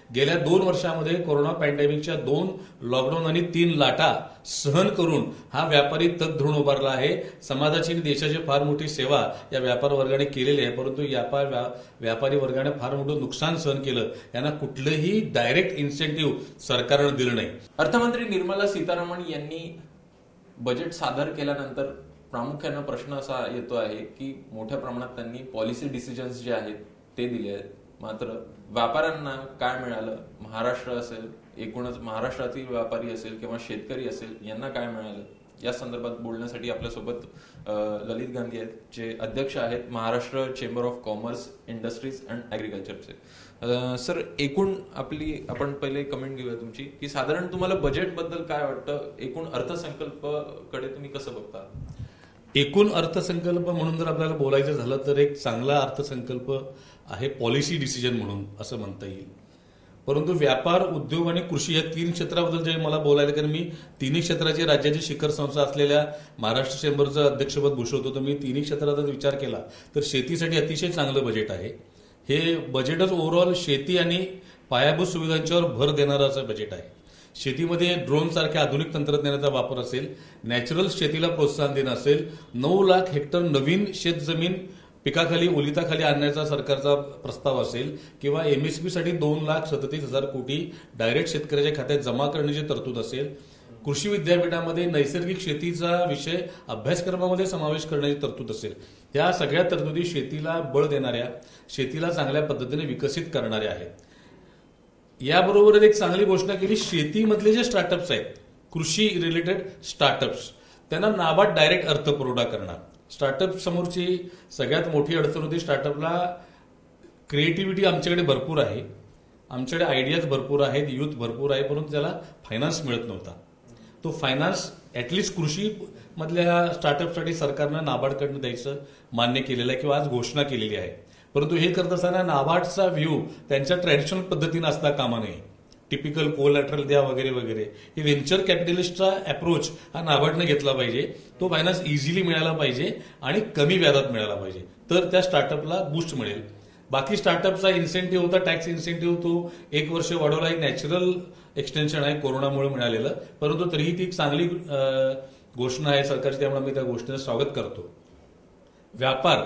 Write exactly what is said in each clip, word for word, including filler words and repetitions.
गेल्या दोन वर्षामध्ये कोरोना पॅन्डेमिकच्या दोन लॉकडाऊन आणि तीन लाटा सहन करून हा व्यापारी तग धरून उभारला आहे. समाजाची आणि देशाची फार मोठी सेवा या व्यापार वर्गाने केलेली आहे, परंतु व्यापार व्यापारी वर्गाने फार मोठं नुकसान सहन केलं. यांना कुठलंही डायरेक्ट इन्सेंटिव्ह सरकारनं दिलं नाही. अर्थमंत्री निर्मला सीतारामन यांनी बजेट सादर केल्यानंतर प्रामुख्यानं प्रश्न असा येतो आहे की मोठ्या प्रमाणात त्यांनी पॉलिसी डिसिजन्स जे आहेत ते दिले आहेत, मात्र व्यापाऱ्यांना काय मिळालं, महाराष्ट्र असेल, एकूणच महाराष्ट्रातील व्यापारी असेल किंवा शेतकरी असेल, यांना काय मिळालं या संदर्भात बोलण्यासाठी आपल्यासोबत ललित गांधी आहेत, जे अध्यक्ष आहेत Maharashtra chamber of commerce, industries and ॲग्रिकल्चरचे. सर, एकूण आपली आपण पहिले कमेंट घेऊया तुमची की साधारण तुम्हाला बजेट बद्दल काय वाटतं, एकूण अर्थसंकल्पाकडे तुम्ही कसं बघता? एकूण अर्थसंकल्प म्हणून जर आपल्याला बोलायचं झालं तर एक चांगला अर्थसंकल्प आहे पॉलिसी डिसिजन म्हणून असं म्हणता येईल. परंतु व्यापार, उद्योग आणि कृषी या तीन क्षेत्राबद्दल जे मला बोलायला, कारण मी तिन्ही क्षेत्राची राज्याची शिखर संस्था असलेल्या महाराष्ट्र चेंबरचं अध्यक्षपद भूषवतो, तर मी तिन्ही क्षेत्राचा विचार केला तर शेतीसाठी अतिशय चांगलं बजेट आहे. हे बजेटच ओव्हरऑल शेती आणि पायाभूत सुविधांच्यावर भर देणारं असं बजेट आहे. शेतीमध्ये ड्रोन सारख्या आधुनिक तंत्रज्ञानाचा वापर असेल, नॅचरल शेतीला प्रोत्साहन देणं असेल, नऊ लाख हेक्टर नवीन शेतजमीन पिकाखाली ओलिताखाली आणण्याचा सरकारचा प्रस्ताव असेल, किंवा एमएसपी साठी दोन लाख सदतीस हजार कोटी डायरेक्ट शेतकऱ्याच्या खात्यात जमा करण्याची तरतूद असेल, कृषी विद्यापीठामध्ये नैसर्गिक शेतीचा विषय अभ्यासक्रमामध्ये समावेश करण्याची तरतूद असेल. या सगळ्या तरतुदी शेतीला बळ देणाऱ्या, शेतीला चांगल्या पद्धतीने विकसित करणाऱ्या आहेत. याबरोबरच एक चांगली घोषणा केली, शेतीमधले जे स्टार्टअप्स आहेत, कृषी रिलेटेड स्टार्टअप्स, त्यांना नाबार्ड डायरेक्ट अर्थपुरवठा करणार. स्टार्टअप समोरची सगळ्यात मोठी अडचण होती, स्टार्टअपला क्रिएटिव्हिटी आमच्याकडे भरपूर आहे, आमच्याकडे आयडियाज भरपूर आहेत, युथ भरपूर आहे, परंतु त्याला फायनान्स मिळत नव्हता. तो फायनान्स ऍटलिस्ट कृषी मधल्या स्टार्टअपसाठी सरकारनं नाबार्डकडनं द्यायचं मान्य केलेलं आहे किंवा आज घोषणा केलेली आहे. परंतु हे करत असताना नाबार्डचा व्ह्यू त्यांच्या ट्रॅडिशनल पद्धतीनं असता कामा नये. टिपिकल कोलॅटरल द्या वगैरे वगैरे, हे व्हेंचर कॅपिटलिस्टचा अप्रोच हा नाबार्डनं घेतला पाहिजे. तो फायनान्स इझिली मिळाला पाहिजे आणि कमी व्याजात मिळाला पाहिजे, तर त्या स्टार्टअपला बूस्ट मिळेल. बाकी स्टार्टअपचा इन्सेंटिव्ह होता, टॅक्स इन्सेंटिव्ह, तो एक वर्ष वाढवला. एक नॅचरल एक्सटेन्शन आहे कोरोनामुळे मिळालेलं, परंतु तरीही ती एक चांगली घोषणा आहे सरकारची, त्यामुळे मी त्या गोष्टीचं स्वागत करतो. व्यापार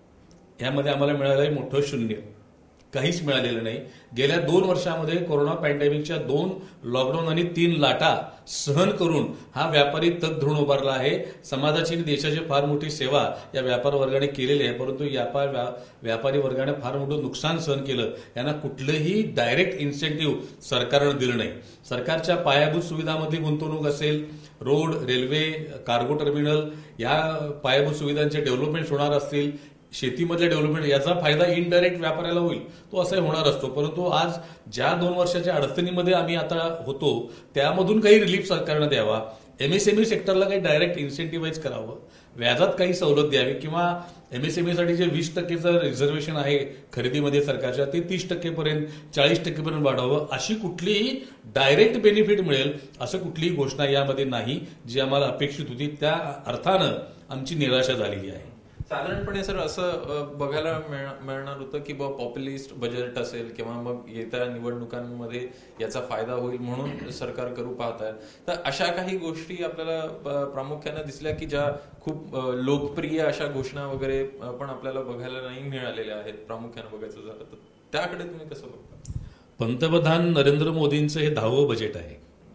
यामध्ये आम्हाला मिळालं आहे मोठं शून्य, काहीच मिळालेलं नाही. गेल्या दोन वर्षामध्ये कोरोना पॅन्डेमिकच्या दोन लॉकडाऊन आणि तीन लाटा सहन करून हा व्यापारी तग धरून उभारला आहे. समाजाची आणि देशाची फार मोठी सेवा या व्यापार वर्गाने केलेली आहे, परंतु व्यापार व्यापारी वर्गाने फार मोठं नुकसान सहन केलं. यांना कुठलंही डायरेक्ट इन्सेंटिव्ह सरकारनं दिलं नाही. सरकारच्या पायाभूत सुविधांमध्ये गुंतवणूक असेल, रोड, रेल्वे, कार्गो टर्मिनल या पायाभूत सुविधांचे डेव्हलपमेंट होणार असतील, शेतीमधल्या डेव्हलपमेंट, याचा फायदा इनडायरेक्ट व्यापाऱ्याला होईल, तो असाही होणार असतो. परंतु आज ज्या दोन वर्षाच्या अडचणीमध्ये आम्ही आता होतो त्यामधून काही रिलीफ सरकारनं द्यावा, एमएसएमई सेक्टरला काही डायरेक्ट इन्सेंटिव्हाइज करावं, व्याजात काही सवलत द्यावी, किंवा एमएसएमईसाठी जे वीस टक्केचं रिझर्वेशन आहे खरेदीमध्ये सरकारच्या, ते तीस टक्केपर्यंत चाळीस टक्केपर्यंत वाढावं. अशी कुठलीही डायरेक्ट बेनिफिट मिळेल असं कुठलीही घोषणा यामध्ये नाही, जी आम्हाला अपेक्षित होती. त्या अर्थानं आमची निराशा झालेली आहे. साधारणपणे सर असं बघायला मिळणार होतं की बाबा पॉप्युलिस्ट बजेट असेल किंवा मग येत्या निवडणुकांमध्ये याचा फायदा होईल म्हणून सरकार करू पाहत आहे. तर अशा काही गोष्टी आपल्याला प्रामुख्याने दिसल्या की ज्या खूप लोकप्रिय अशा घोषणा वगैरे पण आपल्याला बघायला नाही मिळालेल्या आहेत. प्रामुख्याने बघायचं झालं तर त्याकडे तुम्ही कसं बघता? पंतप्रधान नरेंद्र मोदींचं हे दहावं बजेट आहे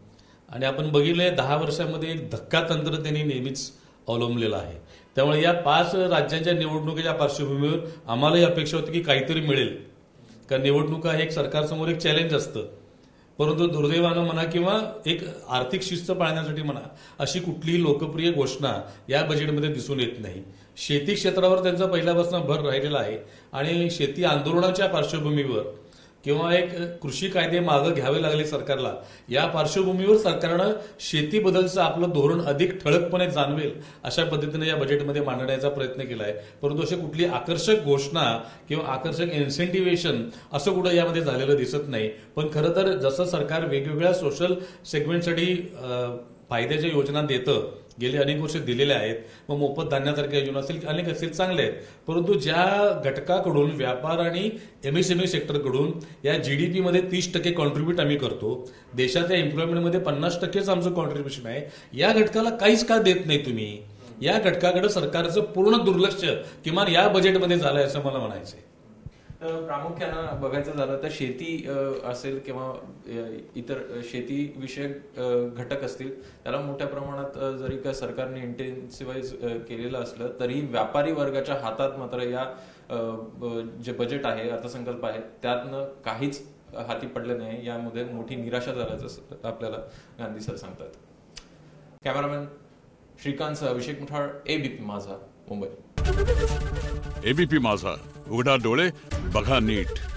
आणि आपण बघितलंय दहा वर्षामध्ये एक धक्का तंत्र त्यांनी नेहमीच अवलंबलेलं आहे. त्यामुळे या पाच राज्यांच्या निवडणुकीच्या पार्श्वभूमीवर आम्हालाही अपेक्षा होती की काहीतरी मिळेल, कारण निवडणुका हे एक सरकारसमोर एक चॅलेंज असतं. परंतु दुर्दैवानं म्हणा किंवा एक आर्थिक शिस्त पाळण्यासाठी म्हणा, अशी कुठलीही लोकप्रिय घोषणा या बजेटमध्ये दिसून येत नाही. शेती क्षेत्रावर त्यांचा पहिल्यापासून भर राहिलेला आहे आणि शेती आंदोलनाच्या पार्श्वभूमीवर किंवा एक कृषी कायदे मागे घ्यावे लागले सरकारला, या पार्श्वभूमीवर सरकारनं शेतीबद्दलचं आपलं धोरण अधिक ठळकपणे जाणवेल अशा पद्धतीने या बजेटमध्ये मांडण्याचा प्रयत्न केला आहे. परंतु अशी कुठली आकर्षक घोषणा किंवा आकर्षक इन्सेंटिव्हेशन असं कुठं यामध्ये झालेलं दिसत नाही. पण खरं तर जसं सरकार वेगवेगळ्या सोशल सेगमेंटसाठी फायद्याच्या योजना देतं गेले अनेक वर्ष दिलेले आहेत. मग मोफत धान्यासारख्या योजना असतील अनेक असतील चांगले आहेत. परंतु ज्या घटकाकडून व्यापार आणि एमएसएमई सेक्टरकडून या जीडीपी मध्ये तीस टक्के कॉन्ट्रीब्युट आम्ही करतो, देशाच्या एम्प्लॉयमेंटमध्ये पन्नास टक्केच आमचं कॉन्ट्रीब्युशन आहे, या घटकाला काहीच का देत नाही तुम्ही? या घटकाकडे सरकारचं पूर्ण दुर्लक्ष किमान या बजेटमध्ये झालंय असं मला म्हणायचंय. प्रामुख्यानं बघायचं झालं तर शेती असेल किंवा इतर शेती विषयक घटक असतील त्याला मोठ्या प्रमाणात जरी का सरकारने इंटेन्सिव्हाइज केलेलं असलं तरी व्यापारी वर्गाच्या हातात मात्र या जे बजेट आहे अर्थसंकल्प आहे त्यातनं काहीच हाती पडलं नाही. यामध्ये मोठी निराशा झाल्याचं आपल्याला गांधी सर सांगतात. कॅमेरामॅन श्रीकांतसह अभिषेक मुठाळ, एबीपी माझा, मुंबई. एबीपी माझा, उघडा डोळे बघा नीट.